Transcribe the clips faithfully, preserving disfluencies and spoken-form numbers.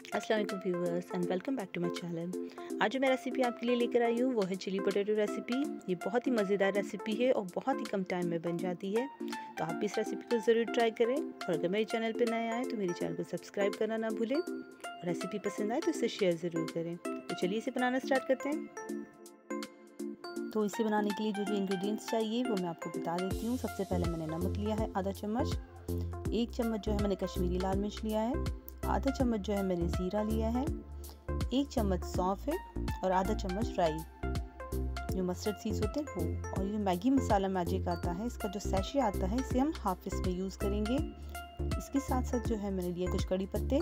अस्सलाम वालेकुम viewers and welcome back to my channel. आज जो मैं रेसिपी आपके लिए लेकर आई हूँ वो है चिली पोटैटो रेसिपी। ये बहुत ही मज़ेदार रेसिपी है और बहुत ही कम टाइम में बन जाती है, तो आप भी इस रेसिपी को ज़रूर ट्राई करें। और अगर मेरे चैनल पर नए आए तो मेरे चैनल को सब्सक्राइब करना ना भूलें। रेसिपी पसंद आए तो इसे शेयर ज़रूर करें। तो चलिए इसे बनाना स्टार्ट करते हैं। तो इसे बनाने के लिए जो जो इंग्रेडिएंट्स चाहिए वो मैं आपको बता देती हूँ। सबसे पहले मैंने नमक लिया है आधा चम्मच, एक चम्मच जो है मैंने कश्मीरी लाल मिर्च लिया है, आधा चम्मच जो है मैंने ज़ीरा लिया है, एक चम्मच सौंफ है और आधा चम्मच राई, जो मस्टर्ड सीड्स होते हैं वो। और ये मैगी मसाला मैजिक आता है, इसका जो सैशे आता है इसे हम हाफ इसमें यूज़ करेंगे। इसके साथ साथ जो है मैंने लिया कुछ कड़ी पत्ते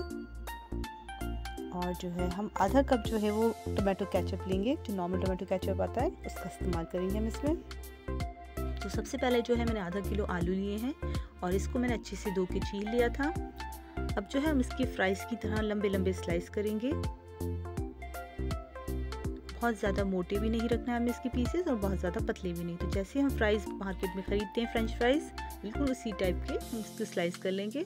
और जो है हम आधा कप जो है वो टोमेटो केचप लेंगे, जो नॉर्मल टोमेटो केचप आता है उसका इस्तेमाल करेंगे हम इसमें। तो सबसे पहले जो है मैंने आधा किलो आलू लिए हैं और इसको मैंने अच्छे से धो के छील लिया था। अब जो है हम इसकी फ्राइज़ की तरह लंबे लंबे स्लाइस करेंगे। बहुत ज़्यादा मोटे भी नहीं रखना है हमें इसके पीसेस और बहुत ज़्यादा पतले भी नहीं। तो जैसे हम फ्राइज़ मार्केट में ख़रीदते हैं फ्रेंच फ्राइज़, बिल्कुल उसी टाइप के हम इसको स्लाइस कर लेंगे।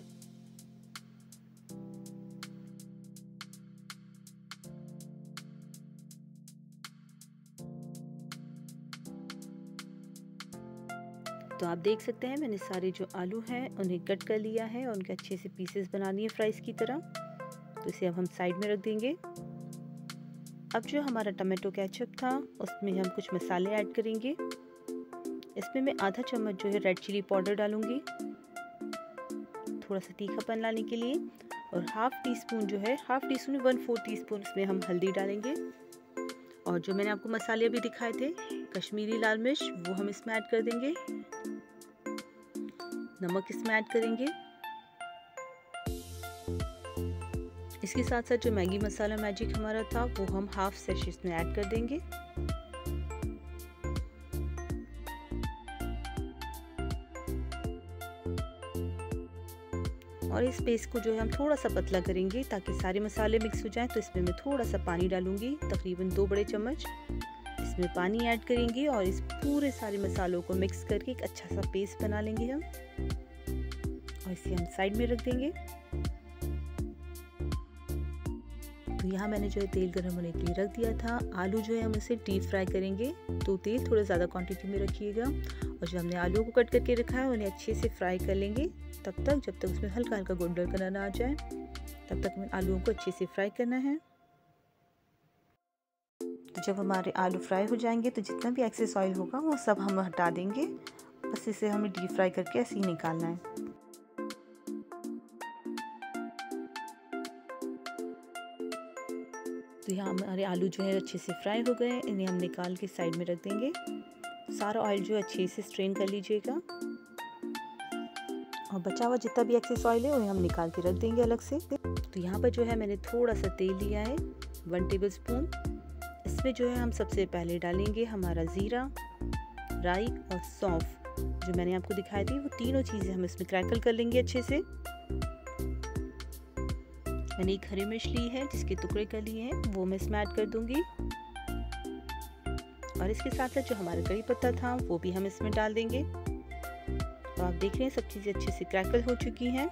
तो आप देख सकते हैं मैंने सारे जो आलू हैं उन्हें कट कर लिया है और उनके अच्छे से पीसेस बना लिए फ्राइज़ की तरह। तो इसे अब हम साइड में रख देंगे। अब जो हमारा टमाटो केचप था उसमें हम कुछ मसाले ऐड करेंगे। इसमें मैं आधा चम्मच जो है रेड चिली पाउडर डालूंगी, थोड़ा सा तीखापन लाने के लिए, और हाफ टी स्पून जो है half teaspoon one four teaspoon इसमें हम हल्दी डालेंगे। और जो मैंने आपको मसाले अभी दिखाए थे कश्मीरी लाल मिर्च वो हम इसमें ऐड कर देंगे, नमक इसमें ऐड करेंगे। इसके साथ साथ जो मैगी मसाला मैजिक हमारा था वो हम हाफ सैशे इसमें ऐड कर देंगे। और इस पेस्ट को जो है हम थोड़ा सा पतला करेंगे ताकि सारे मसाले मिक्स हो जाएं। तो इसमें मैं थोड़ा सा पानी डालूंगी, तकरीबन दो बड़े चम्मच इसमें पानी ऐड करेंगे और इस पूरे सारे मसालों को मिक्स करके एक अच्छा सा पेस्ट बना लेंगे हम, और इसे हम साइड में रख देंगे। तो यहाँ मैंने जो है तेल गर्म होने के लिए रख दिया था। आलू जो है हम इसे डीप फ्राई करेंगे, तो तेल थोड़ा ज़्यादा क्वांटिटी में रखिएगा। और जो हमने आलू को कट करके रखा है उन्हें अच्छे से फ्राई कर लेंगे, तब तक जब तक उसमें हल्का हल्का गोल्डन कलर ना आ जाए, तब तक हमें आलूओं को अच्छे से फ्राई करना है। तो जब हमारे आलू फ्राई हो जाएंगे तो जितना भी एक्सेस ऑयल होगा वो सब हम हटा देंगे। बस इसे हमें डीप फ्राई करके ऐसे ही निकालना है। तो यहाँ हमारे आलू जो है अच्छे से फ्राई हो गए, इन्हें हम निकाल के साइड में रख देंगे। सारा ऑयल जो है अच्छे से स्ट्रेन कर लीजिएगा और बचा हुआ जितना भी एक्सेस ऑयल है उन्हें हम निकाल के रख देंगे अलग से। तो यहाँ पर जो है मैंने थोड़ा सा तेल लिया है, वन टेबल स्पून। इसमें जो है हम सबसे पहले डालेंगे हमारा ज़ीरा, राई और सौंफ, जो मैंने आपको दिखाई थी वो तीनों चीज़ें हम इसमें क्रैकल कर लेंगे अच्छे से। मैंने एक हरी मिर्च ली है जिसके टुकड़े कर लिए हैं वो मैं इसमें ऐड कर दूंगी। और इसके साथ साथ जो हमारा कड़ी पत्ता था वो भी हम इसमें डाल देंगे। तो आप देख रहे हैं सब चीज़ें अच्छे से क्रैकल हो चुकी हैं।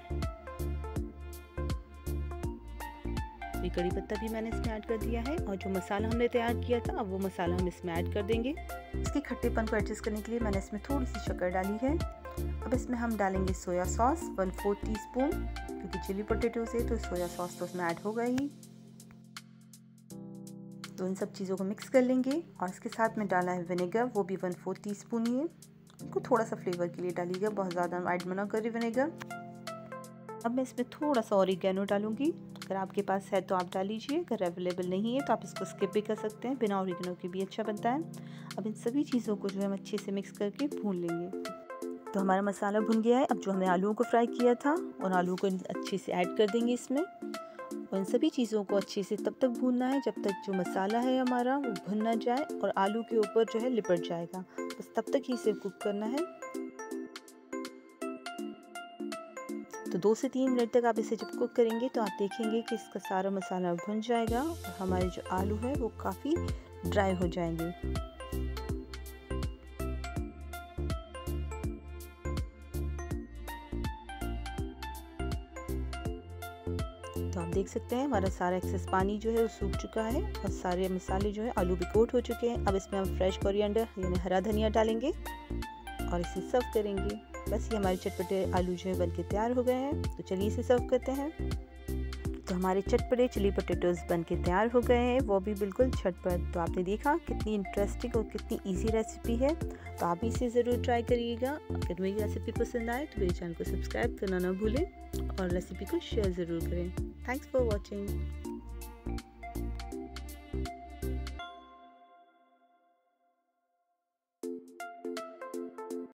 ये कड़ी पत्ता भी मैंने इसमें ऐड कर दिया है और जो मसाला हमने तैयार किया था अब वो मसाला हम इसमें ऐड कर देंगे। इसके खट्टेपन को एडजस्ट करने के लिए मैंने इसमें थोड़ी सी शक्कर डाली है। अब इसमें हम डालेंगे soya sauce one four teaspoon, क्योंकि चिली पोटैटो से तो सोया सॉस तो उसमें ऐड होगा ही। तो इन सब चीज़ों को मिक्स कर लेंगे। और इसके साथ में डाला है विनेगर, वो भी वन फोर टी स्पून ही है। इसको थोड़ा सा फ्लेवर के लिए डालिएगा, बहुत ज़्यादा ऐड मना करें विनेगर। अब मैं इसमें थोड़ा सा ऑरिगेनो डालूंगी, अगर आपके पास है तो आप डाल लीजिए, अगर अवेलेबल नहीं है तो आप इसको स्किप भी कर सकते हैं, बिना ऑरिगेनो के भी अच्छा बनता है। अब इन सभी चीज़ों को जो है हम अच्छे से मिक्स करके भून लेंगे। तो हमारा मसाला भुन गया है। अब जो हमने आलूओं को फ्राई किया था उन आलूओं को अच्छे से ऐड कर देंगे इसमें, और इन सभी चीज़ों को अच्छे से तब तक भूनना है जब तक जो मसाला है हमारा वो भुन ना जाए और आलू के ऊपर जो है लिपट जाएगा। बस तब तक ही इसे कुक करना है। तो दो से तीन मिनट तक आप इसे जब कुक करेंगे तो आप देखेंगे कि इसका सारा मसाला भुन जाएगा और हमारे जो आलू है वो काफ़ी ड्राई हो जाएंगे। तो आप देख सकते हैं हमारा सारा एक्सेस पानी जो है वो सूख चुका है और सारे मसाले जो है आलू भी कोट हो चुके हैं। अब इसमें हम फ्रेश कोरिएंडर यानी हरा धनिया डालेंगे और इसे सर्व करेंगे। बस ये हमारे चटपटे आलू जो है बनके तैयार हो गए हैं। तो चलिए इसे सर्व करते हैं। तो हमारे चटपटे चिली पोटैटोज़ बनके तैयार हो गए हैं, वो भी बिल्कुल झटपट। तो आपने देखा कितनी इंटरेस्टिंग और कितनी इजी रेसिपी है। तो आप इसे ज़रूर ट्राई करिएगा। अगर मेरी रेसिपी पसंद आए तो मेरे चैनल को सब्सक्राइब करना ना भूलें और रेसिपी को शेयर ज़रूर करें। Thanks for watching.